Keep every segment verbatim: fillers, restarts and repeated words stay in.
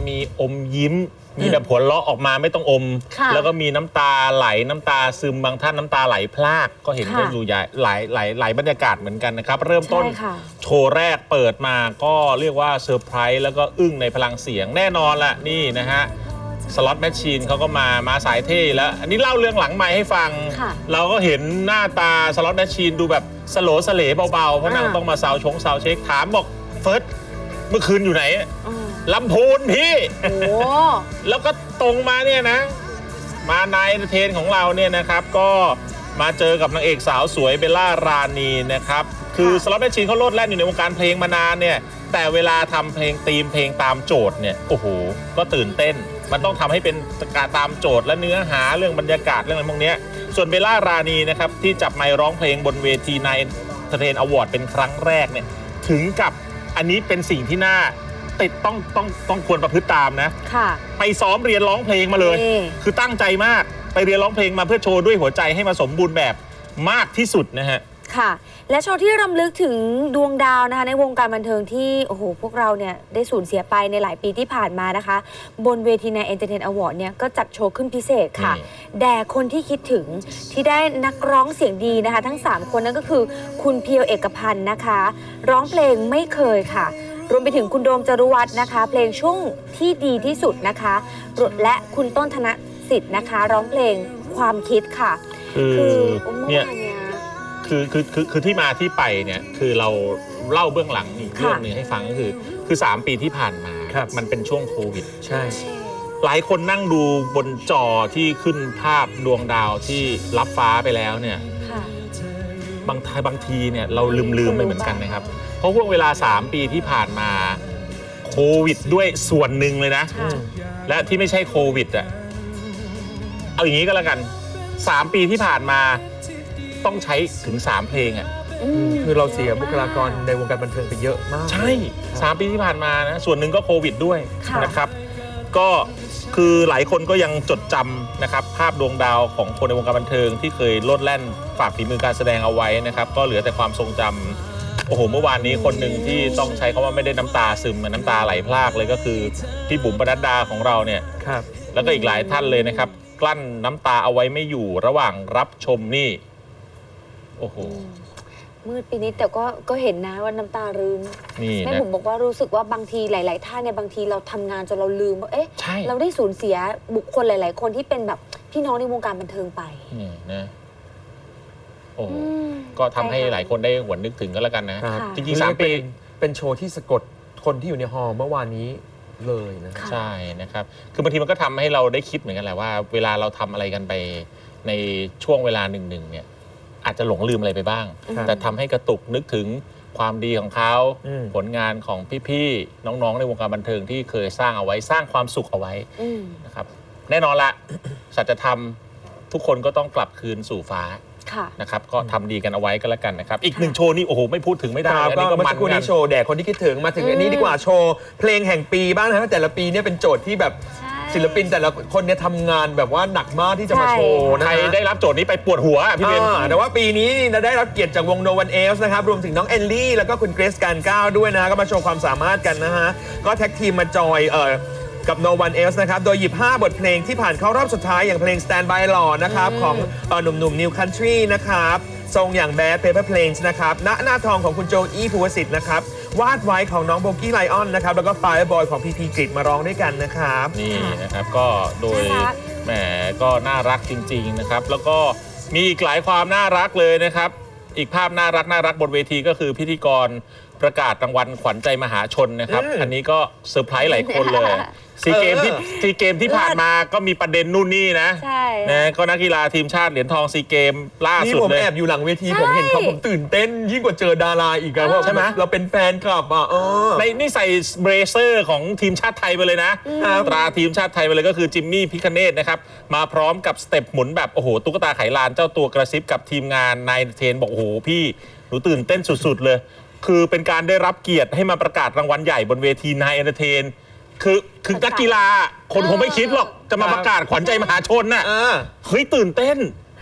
มีอมยิ้มมีแบบหัวเราะออกมาไม่ต้องอมแล้วก็มีน้ำตาไหลน้ำตาซึมบางท่านน้ำตาไหลพรากก็เห็นกันอยู่หลายหลายหลายบรรยากาศเหมือนกันนะครับเริ่มต้นโชว์แรกเปิดมาก็เรียกว่าเซอร์ไพรส์แล้วก็อึ้งในพลังเสียงแน่นอนละนี่นะฮะสล็อตแมชชีนเขาก็มามาสายเท่แล้วอันนี้เล่าเรื่องหลังไมค์ให้ฟังเราก็เห็นหน้าตาสล็อตแมชชีนดูแบบสโลสเลเบาๆเพราะนางต้องมาซาวชงซาวเช็คถามบอกเฟิร์สเมื่อคืนอยู่ไหนลำพูนพี่แล้วก็ตรงมาเนี่ยนะมานายเทนของเราเนี่ยนะครับก็มาเจอกับนางเอกสาวสวยเบลล่ารานีนะครับคือสล็อตแมชชีนเขาโลดแล่นอยู่ในวงการเพลงมานานเนี่ยแต่เวลาทำเพลงธีมเพลงตามโจทย์เนี่ยโอ้โหก็ตื่นเต้นมันต้องทำให้เป็นการตามโจทย์และเนื้อหาเรื่องบรรยากาศเรื่องอะไรพวกนี้ส่วนเบลล่ารานีนะครับที่จับไมค์ร้องเพลงบนเวทีนายเทนอวอร์ดเป็นครั้งแรกเนี่ยถึงกับอันนี้เป็นสิ่งที่น่าติดต้องต้องต้องควรประพฤติตามนะค่ะไปซ้อมเรียนร้องเพลงมาเลยคือตั้งใจมากไปเรียนร้องเพลงมาเพื่อโชว์ด้วยหัวใจให้มาสมบูรณ์แบบมากที่สุดนะฮะค่ะและโชว์ที่รำลึกถึงดวงดาวนะคะในวงการบันเทิงที่โอ้โหพวกเราเนี่ยได้สูญเสียไปในหลายปีที่ผ่านมานะคะบนเวทีใน Entertain Award เนี่ยก็จัดโชว์ขึ้นพิเศษค่ะแด่คนที่คิดถึงที่ได้นักร้องเสียงดีนะคะทั้งสามคนนั่นก็คือคุณเพียวเอกพันธ์นะคะร้องเพลงไม่เคยค่ะรวมไปถึงคุณโดมจรุวัฒน์นะคะเพลงช่วงที่ดีที่สุดนะคะและคุณต้นธนสิทธิ์นะคะร้องเพลงความคิดค่ะคือเนี่ยคือคือคือคือที่มาที่ไปเนี่ยคือเราเล่าเบื้องหลังอีกเรื่องหนึ่งให้ฟังก็คือคือสามปีที่ผ่านมามันเป็นช่วงโควิดใช่หลายคนนั่งดูบนจอที่ขึ้นภาพดวงดาวที่รับฟ้าไปแล้วเนี่ยบางทีบางทีเนี่ยเราลืมลืมไปเหมือนกันนะครับเพราะช่วงเวลาสามปีที่ผ่านมาโควิดด้วยส่วนหนึ่งเลยนะและที่ไม่ใช่โควิดอ่ะเอาอย่างนี้ก็แล้วกันสามปีที่ผ่านมาต้องใช้ถึงสามเพลงอ่ะคือเราเสียบุคลากรในวงการบันเทิงไปเยอะมากใช่สามปีที่ผ่านมานะส่วนหนึ่งก็โควิดด้วยนะครับก็คือหลายคนก็ยังจดจำนะครับภาพดวงดาวของคนในวงการบันเทิงที่เคยโลดแล่นฝากฝีมือการแสดงเอาไว้นะครับก็เหลือแต่ความทรงจำโอ้โหเมื่อวานนี้คนหนึ่งที่ต้องใช้คำว่าไม่ได้น้ำตาซึมน้ำตาไหลพรากเลยก็คือพี่บุ๋มปนัดดาของเราเนี่ยแล้วก็อีกหลายท่านเลยนะครับกลั้นน้ำตาเอาไว้ไม่อยู่ระหว่างรับชมนี่โอ้โหมืดปีนี้แต่ก็ก็เห็นนะว่าน้ำตารืมแม่ผมบอกว่ารู้สึกว่าบางทีหลายๆท่านเนี่ยบางทีเราทำงานจนเราลืมว่าเอ๊ะเราได้สูญเสียบุคคลหลายๆคนที่เป็นแบบพี่น้องในวงการบันเทิงไปนี่นะโอ้ก็ทำให้หลายคนได้หวนนึกถึงก็แล้วกันนะจริงๆสามปีเป็นโชว์ที่สะกดคนที่อยู่ในฮอลล์เมื่อวานนี้เลยนะใช่นะครับคือบางทีมันก็ทำให้เราได้คิดเหมือนกันแหละว่าเวลาเราทำอะไรกันไปในช่วงเวลาหนึ่งๆเนี่ยอาจจะหลงลืมอะไรไปบ้างแต่ทำให้กระตุกนึกถึงความดีของเขาผลงานของพี่ๆน้องๆในวงการบันเทิงที่เคยสร้างเอาไว้สร้างความสุขเอาไว้นะครับแน่นอนละสัจธรรมทุกคนก็ต้องกลับคืนสู่ฟ้านะครับก็ทำดีกันเอาไว้ก็แล้วกันนะครับอีกหนึ่งโชว์นี่โอ้โหไม่พูดถึงไม่ได้อันนี้ก็มันกันโชว์แด่คนที่คิดถึงมาถึงอันนี้ดีกว่าโชว์เพลงแห่งปีบ้างนะแต่ละปีเนี่ยเป็นโจทย์ที่แบบศิลปินแต่ละคนเนี่ยทำงานแบบว่าหนักมากที่จะมาโชว์นะใครได้รับโจทย์นี้ไปปวดหัวพี่เบนแต่ว่าปีนี้เราได้รับเกียรติจากวง No One Else นะครับรวมถึงน้องเอลลี่แล้วก็คุณเกรซการก้าวด้วยนะก็มาโชว์ความสามารถกันนะฮะก็แท็กทีมมาจอยเอ่อกับ No One Else นะครับโดยหยิบห้าบทเพลงที่ผ่านเข้ารอบสุดท้ายอย่างเพลง Stand By หล่อนะครับของหนุ่มๆ New Country นะครับทรงอย่าง Bad Paper Planes นะครับณหน้าทองของคุณโจอี้ภูวสิทธิ์นะครับวาดไว้ของน้องโบกี้ไลออนนะครับแล้วก็ Fireboy ของพีพีกฤษมาร้องด้วยกันนะครับนี่นะครับก็โดยแหมก็น่ารักจริงๆนะครับแล้วก็มีอีกหลายความน่ารักเลยนะครับอีกภาพน่ารักน่ารักบนเวทีก็คือพิธีกรประกาศรางวัลขวัญใจมหาชนนะครับอันนี้ก็เซอร์ไพรส์หลายคนเลยซีเกมที่ซีเกมที่ผ่านมาก็มีประเด็นนู่นนี่นะนะก็นักกีฬาทีมชาติเหรียญทองซีเกมล่าสุดเลยนี่ผมแอบอยู่หลังเวทีผมเห็นเขาผมตื่นเต้นยิ่งกว่าเจอดาราอีกอะใช่ไหมเราเป็นแฟนคลับอ่ะในนี่ใส่เบรเซอร์ของทีมชาติไทยไปเลยนะตราทีมชาติไทยไปเลยก็คือจิมมี่พิคเนตนะครับมาพร้อมกับสเต็ปหมุนแบบโอ้โหตุ๊กตาไขลานเจ้าตัวกระซิบกับทีมงานนายเทนบอกโอ้โหพี่หนูตื่นเต้นสุดๆเลยคือเป็นการได้รับเกียรติให้มาประกาศรางวัลใหญ่บนเวทีนายเอนเตอร์เทนคือคือนักกีฬาคนคงไม่คิดหรอกจะมาประกาศขวัญใจมหาชนน่ะเฮ้ยตื่นเต้น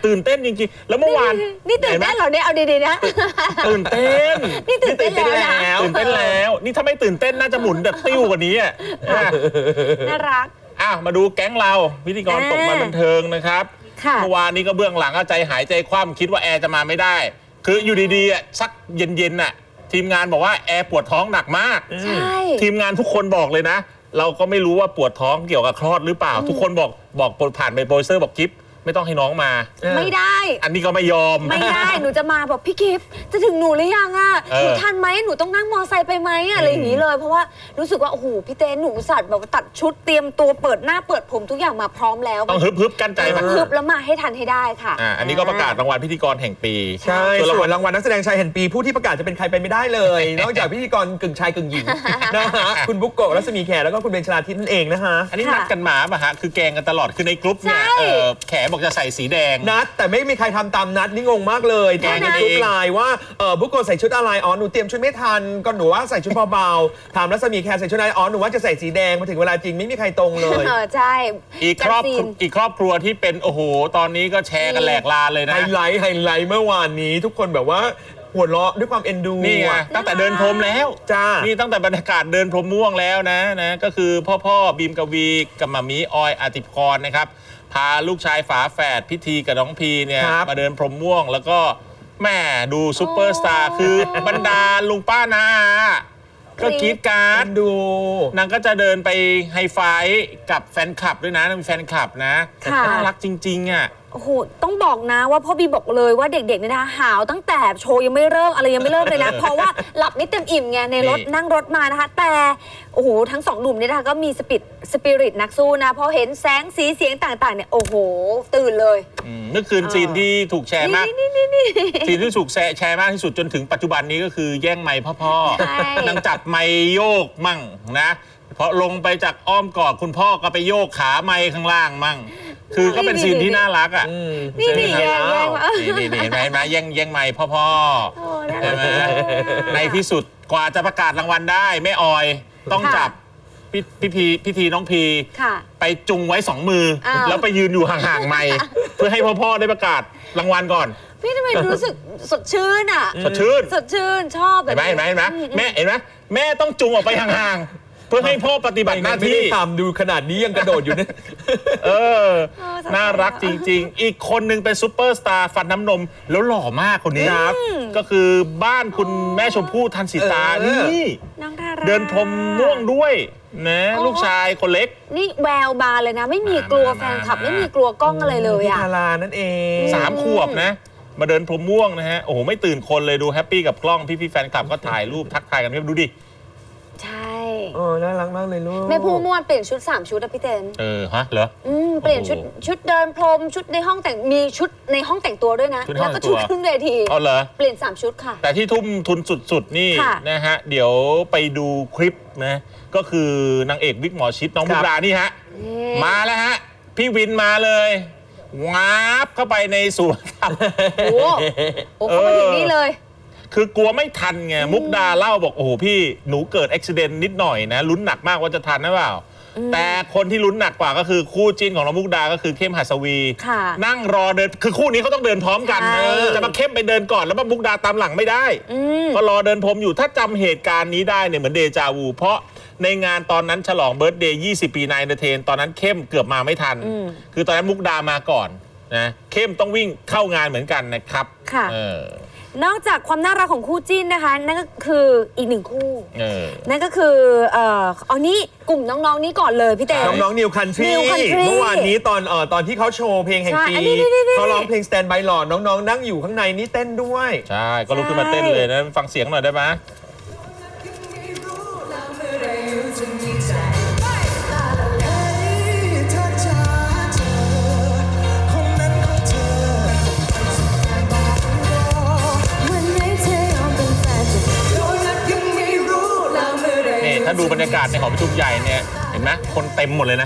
ตื่นเต้นจริงๆแล้วเมื่อวานนี่ตื่นเต้นเหรอเนี่ยเอาดีๆนะตื่นเต้นนี่ตื่นเต้นแล้วตื่นเต้นแล้วนี่ถ้าไม่ตื่นเต้นน่าจะหมุนแบบติ้วกว่านี้อ่ะน่ารักอ้าวมาดูแก๊งเราพิธีกรตกมาบันเทิงนะครับเมื่อวานนี้ก็เบื้องหลังใจหายใจคว่ำคิดว่าแอร์จะมาไม่ได้คืออยู่ดีๆสักเย็นๆน่ะทีมงานบอกว่าแอร์ปวดท้องหนักมากทีมงานทุกคนบอกเลยนะเราก็ไม่รู้ว่าปวดท้องเกี่ยวกับคลอดหรือเปล่าทุกคนบอกบอกผ่านไปโปรดิวเซอร์บอกกิฟไม่ต้องให้น้องมาไม่ได้อันนี้ก็ไม่ยอมไม่ได้หนูจะมาบอกพี่กิฟจะถึงหนูหรือยังอ่ะหนูทันไหมหนูต้องนั่งมอไซค์ไปไหมอะไรอย่างนี้เลยเพราะว่ารู้สึกว่าโอ้โหพี่เต้หนูสัตว์แบบตัดชุดเตรียมตัวเปิดหน้าเปิดผมทุกอย่างมาพร้อมแล้วต้องฮึบฮึบกันใจมันฮึบแล้วมาให้ทันให้ได้ค่ะอ่าอันนี้ก็ประกาศรางวัลพิธีกรแห่งปีใช่ส่วนรางวัลนักแสดงชายแห่งปีผู้ที่ประกาศจะเป็นใครไปไม่ได้เลยนอกจากพิธีกรกึ่งชายกึ่งหญิงนะฮะคุณบุ๊กโกะรัศมีแขแล้วก็คุณเบนชลาทิศนั่นเองนะฮะอันนี้นัดกันมาป่ะฮะคือแกงกันตลอดคือในกลุ่มเนี่ยแขบอกจะใส่สีแดงนัดแต่ไม่มีใครทำตามนัดนี่งงมากเลยแกงกันชุดลายว่าเออบุ๊กโกใส่ชุดอะไรอ๋อหนูเตรียมชุดไม่ทันก็หนูว่าใส่ชุดเบาๆถามรัศมีแขใส่ชุดอะไรอ๋อหนูว่าจะใส่สีแดงมาถึงเวลาจริงไม่มีใครตรงเลยใช่อีกครอบอีกครอบครัวที่เป็นโอ้โหตอนนี้ก็แชร์กันแหลกลาเลยนะไฮไลท์ไฮไลท์เมื่อวานนี้ทุกคนแบบว่าหัวเราะด้วยความเอ็นดูนี่ไงตั้งแต่เดินพรมแล้วจ้านี่ตั้งแต่บรรยากาศเดินพรมม่วงแล้วนะนะก็คือพ่อพ่อบีมกวีกับมามีออยอาติพรนะครับพาลูกชายฝาแฝดพิธีกับน้องพีเนี่ยมาเดินพรมม่วงแล้วก็แม่ดูซุปเปอร์สตาร์คือบรรดาลุงป้านาก็กรี๊ดการ์ดดูนางก็จะเดินไปไฮไฟท์กับแฟนคลับด้วยนะมีแฟนคลับนะน่ารักจริงๆอ่ะโอ้โหต้องบอกนะว่าพ่อบีบอกเลยว่าเด็กๆเนี่ยนะหาวตั้งแต่โชว์ยังไม่เริ่มอะไรยังไม่เริ่มเลยนะ เพราะว่าหลับไม่เต็มอิ่มไงในรถนั่งรถมานะคะแต่โอ้โหทั้งสองหนุ่มเนี่ยนะคะก็มีสปิริตสปิริตนักสู้นะพอเห็นแสงสีเสียงต่างๆเนี่ยโอ้โหตื่นเลยเมื่อคืนซีนที่ถูกแชร์มากซีนที่ถูกแชร์มากที่สุดจนถึงปัจจุบันนี้ก็คือแย่งไมค์พ่อๆนางจับไมค์โยกมั่งนะพอลงไปจากอ้อมกอดคุณพ่อก็ไปโยกขาไมค์ข้างล่างมั่งคือก็เป็นซีนที่น่ารักอ่ะนี่นี่แย่งแย่งนี่นี่เห็นไหมไหมแย่งแย่งไมค์พ่อๆใช่ไหมในที่สุดกว่าจะประกาศรางวัลได้แม่ออยต้องจับพิธีพิธีน้องพีไปจุงไว้สองมือแล้วไปยืนอยู่ห่างๆไมค์เพื่อให้พ่อๆได้ประกาศรางวัลก่อนพี่ทำไมรู้สึกสดชื่นอ่ะสดชื่นสดชื่นชอบแบบเห็นไหมเห็นไหมแม่เห็นไหมแม่ต้องจุงออกไปห่างๆเพื่อให้พ่อปฏิบัติหน้าที่ทำดูขนาดนี้ยังกระโดดอยู่เนี่ยเออน่ารักจริงๆอีกคนนึงเป็นซุปเปอร์สตาร์ฟันน้ำนมแล้วหล่อมากคนนี้ครับก็คือบ้านคุณแม่ชมพู่ทันสิตานี่เดินพรมม่วงด้วยนะลูกชายคนเล็กนี่แววบานเลยนะไม่มีกลัวแฟนคลับไม่มีกลัวกล้องอะไรเลยอ่ะดารานั่นเองสามขวบนะมาเดินพรมม่วงนะฮะโอ้โหไม่ตื่นคนเลยดูแฮปปี้กับกล้องพี่ๆแฟนคลับก็ถ่ายรูปทักทายกันเพื่อนดูดิใช่เออน่ารักมากเลยลูกแม่ผู้ม่วนเปลี่ยนชุดสามชุดอะพี่เต้นเออฮะเหรออืมเปลี่ยนชุดชุดเดินพรมชุดในห้องแต่งมีชุดในห้องแต่งตัวด้วยนะแล้วก็ชุดขึ้นเวทีอ๋อเหรอเปลี่ยนสามชุดค่ะแต่ที่ทุ่มทุนสุดๆนี่นะฮะเดี๋ยวไปดูคลิปนะก็คือนางเอกวิกหมอชิดน้องมุกดานี่ฮะมาแล้วฮะพี่วินมาเลยวาบเข้าไปในสวนโอ้โหเข้ามาถึงนี่เลยคือกลัวไม่ทันไงมุกดาเล่าบอกโอ้โหพี่หนูเกิดอุบัติเหตุนิดหน่อยนะลุ้นหนักมากว่าจะทันหรือเปล่าแต่คนที่ลุ้นหนักกว่าก็คือคู่จิ้นของน้องมุกดาก็คือเข้มหัสวีนั่งรอเดินคือคู่นี้เขาต้องเดินพร้อมกันจะมาเข้มไปเดินก่อนแล้วมามุกดาตามหลังไม่ได้ก็รอเดินพรมอยู่ถ้าจำเหตุการณ์นี้ได้เนี่ยเหมือนเดจาวูเพราะในงานตอนนั้นฉลองเบิร์ธเดย์ยี่สิบปีนายเอนเตอร์เทนตอนนั้นเข้มเกือบมาไม่ทันคือตอนนั้นมุกดามาก่อนนะเข้มต้องวิ่งเข้างานเหมือนกันนะครับค่ะนอกจากความน่ารักของคู่จิ้นนะคะนั่นก็คืออีกหนึ่งคู่นั่นก็คือเอ่อเอานี่กลุ่มน้องๆนี้ก่อนเลยพี่เต้น้องๆนิวคันทรีเมื่อวานนี้ตอนเอ่อตอนที่เขาโชว์เพลงแห่งปีเขาร้องเพลง Stand by หลอดน้องๆนั่งอยู่ข้างในนี่เต้นด้วยใช่ก็ลุกขึ้นมาเต้นเลยนะฟังเสียงหน่อยได้ไหมถ้าดูบรรยากาศในหอประชุมใหญ่เนี่ยเห็นไหมคนเต็มหมดเลยนะ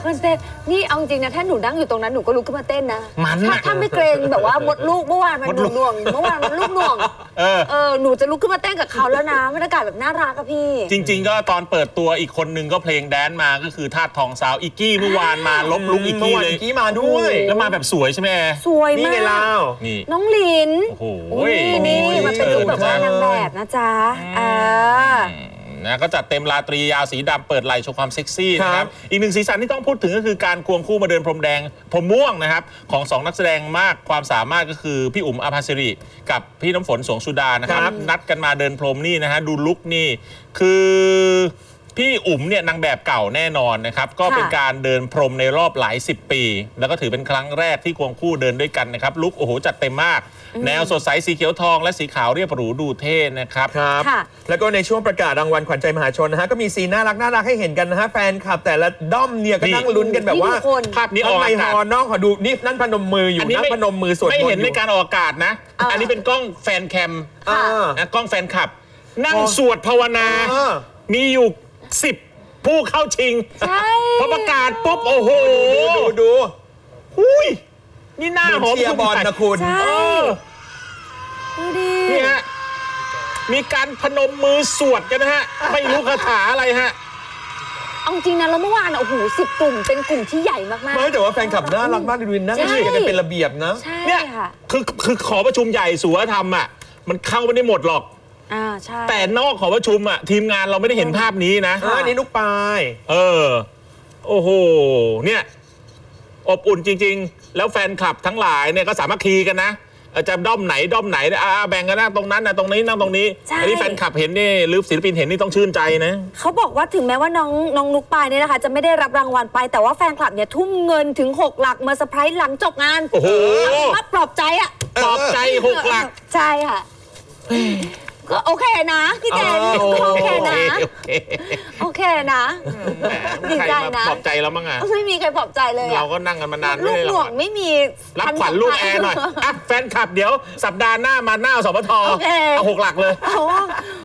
มันเต้นนี่เอาจริงนะถ้าหนูนั่งอยู่ตรงนั้นหนูก็ลุกขึ้นมาเต้นนะมันถ้านะถ้าไม่เกรงแบบว่ามดลูกเมื่อวานมันมดลูกหน่วงๆเมื่อวานมันลูกหน่วงเออเออหนูจะลุกขึ้นมาเต้นกับเขาแล้วนะบรรยากาศแบบน่ารักอะพี่จริง ๆ ก็ตอนเปิดตัวอีกคนนึงก็เพลงแดนซ์มาก็คือธาตุทองสาวอีกกี้เมื่อวานมาลบลุกอีกเมื่อกี้วานเลยอีกกี้มาด้วยแล้วมาแบบสวยใช่ไหมสวยนี่มาไงกเล่านี่น้องลินโอ้โหนี่นี่มันเป็นเชิรูญปแบบว่านางแบบนะจ๊ะเออนะก็จัดเต็มราตรียาวสีดำเปิดไหล่โชว์ความเซ็กซี่นะคครัรับบ อีกหนึ่งสีสันที่ต้องพูดถึงก็คือการควงคู่มาเดินพรมแดงพรมม่วงนะครับของสองนักแสดงมากความสามารถก็คือพี่อุ๋มอภาสิริกับพี่น้ำฝนสวงสุดานะครับครับนัดกันมาเดินพรมนี่นะฮะดูลุคนี่คือพี่อุ๋มเนี่ยนางแบบเก่าแน่นอนนะครับก็เป็นการเดินพรมในรอบหลายสิบปี แล้วก็ถือเป็นครั้งแรกที่ควงคู่เดินด้วยกันนะครับลุคโอ้โหจัดเต็มมาก แนวสดใสสีเขียวทองและสีขาวเรียบหรูดูเท่นะครับครับค่ะแล้วก็ในช่วงประกาศรางวัลขวัญใจมหาชนนะฮะก็มีซีนน่ารักน่ารักให้เห็นกันนะฮะแฟนคลับแต่ละด้อมเนี่ยก็นั่งลุ้นกันแบบว่านี่ทุกคนภาพนี้อข้าอง กในอาฮกาศอนอกขอดูนี่นั่นพนมมืออยู่อันนี้นั่งไม่พนมมือสวดไม่มนเห็นต์อในยู่การออกอากาศนะอ่าอันนี้เป็นกล้องแฟนแคมอ่านะกล้องแฟนคลับ นั่งอ๋อสวดภาวนาเออมีอยู่สิบผู้เข้าชิงใช่พอประกาศปุ๊บ โอ้โหดูดูหุยนี่หน้าหอมเชียร์บอลนะคุณใช่เออดูดินี่ฮะมีการพนมมือสวดกันนะฮะ ไม่รู้คาถาอะไรฮะเอาจริงนะแล้วเมื่อวานอะโอ้โหสิบกลุ่มเป็นกลุ่มที่ใหญ่มากๆไม่แต่ว่าแฟนคลับน่ารักมากดูนั่งใช่เชียร์กันเป็นระเบียบนะใช่เนี่ยค่ะคือคือขอประชุมใหญ่สุวธรรมอ่ะมันเข้าไม่ได้หมดหรอกอ่าใช่แต่นอกขอประชุมอ่ะทีมงานเราไม่ได้เห็นภาพนี้นะอ่านี่นุกปายเออ โอ้โห เนี่ย อบอุ่นจริง ๆ แล้วแฟนคลับทั้งหลายเนี่ยก็สามัคคีกันนะเออจะด้อมไหนด้อมไหนอ่าแบ่งกันนั่งตรงนั้นนะตรงนี้นั่งตรงนี้ใช่อันนี้แฟนคลับเห็นนี่หรือศิลปินเห็นนี่ต้องชื่นใจนะเขาบอกว่าถึงแม้ว่าน้องน้องนุกปายเนี่ยนะคะ จะไม่ได้รับรางวัลไป แต่ว่าแฟนคลับเนี่ยทุ่มเงินถึงหกหลักมาเซอร์ไพรส์หลังจบงานโอ้โหว่าปลอบใจอะปลอบใจหกหลักใช่ค่ะ ก็โอเคนะพี่เจนอ๋อก็โอเคนะโอเคโอเคนะแหมดีใจนะใครมาปลอบใจเราบ้างอะไม่มีใครปลอบใจเลยอะเราก็นั่งกันมานานไม่ลูกได้หหรน่วอง กไม่มีรับขวัญลูกแอร์หน่อยอ่ะแฟนคลับเดี๋ยวสัปดาห์หน้ามาหน้าสปทโอเคเอาหกหลักเลยเอา